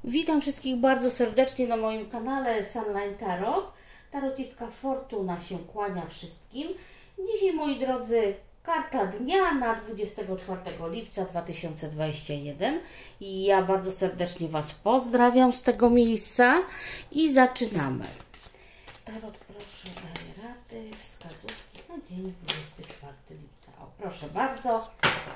Witam wszystkich bardzo serdecznie na moim kanale Sunline Tarot. Tarociska Fortuna się kłania wszystkim. Dzisiaj, moi drodzy, karta dnia na 24 lipca 2021. I ja bardzo serdecznie Was pozdrawiam z tego miejsca i zaczynamy. Tarot, proszę, daję rady, wskazówki na dzień 24 lipca. O, proszę bardzo.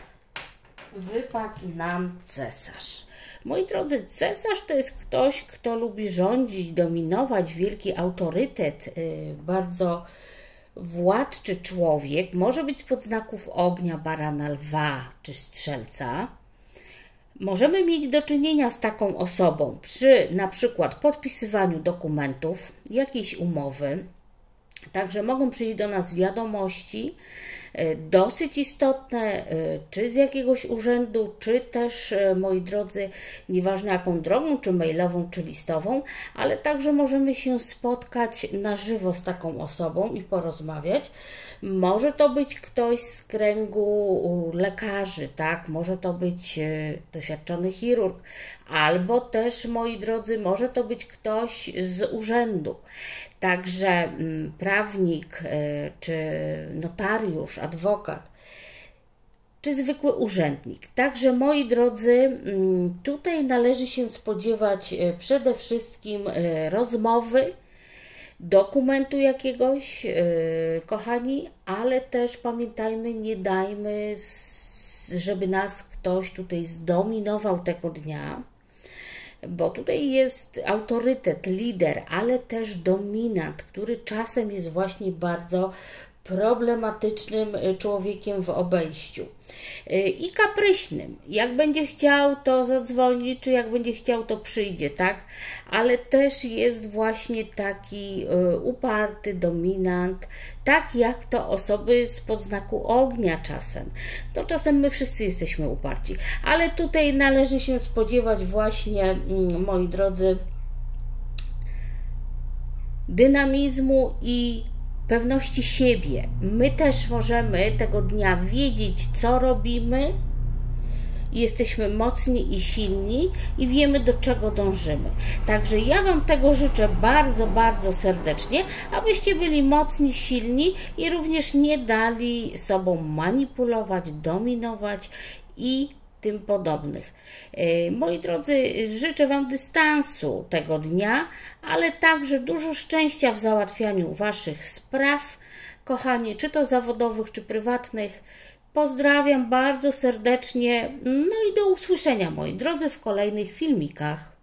Wypadł nam cesarz. Moi drodzy, cesarz to jest ktoś, kto lubi rządzić, dominować, wielki autorytet, bardzo władczy człowiek. Może być spod znaków ognia, barana, lwa czy strzelca. Możemy mieć do czynienia z taką osobą przy na przykład podpisywaniu dokumentów, jakiejś umowy. Także mogą przyjść do nas wiadomości dosyć istotne, czy z jakiegoś urzędu, czy też, moi drodzy, nieważne jaką drogą, czy mailową, czy listową, ale także możemy się spotkać na żywo z taką osobą i porozmawiać. Może to być ktoś z kręgu lekarzy, tak? Może to być doświadczony chirurg, albo też, moi drodzy, może to być ktoś z urzędu. Także prawnik, czy notariusz, adwokat, czy zwykły urzędnik. Także, moi drodzy, tutaj należy się spodziewać przede wszystkim rozmowy, dokumentu jakiegoś, kochani, ale też pamiętajmy, nie dajmy, żeby nas ktoś tutaj zdominował tego dnia, bo tutaj jest autorytet, lider, ale też dominant, który czasem jest właśnie bardzo problematycznym człowiekiem w obejściu i kapryśnym. Jak będzie chciał, to zadzwoni, czy jak będzie chciał, to przyjdzie, tak? Ale też jest właśnie taki uparty, dominant, tak jak to osoby spod znaku ognia czasem. To czasem my wszyscy jesteśmy uparci, ale tutaj należy się spodziewać właśnie, moi drodzy, dynamizmu i pewności siebie. My też możemy tego dnia wiedzieć, co robimy, jesteśmy mocni i silni i wiemy, do czego dążymy. Także ja Wam tego życzę bardzo, bardzo serdecznie, abyście byli mocni, silni i również nie dali sobą manipulować, dominować i tym podobnych. Moi drodzy, życzę Wam dystansu tego dnia, ale także dużo szczęścia w załatwianiu Waszych spraw, kochani, czy to zawodowych, czy prywatnych. Pozdrawiam bardzo serdecznie, no i do usłyszenia, moi drodzy, w kolejnych filmikach.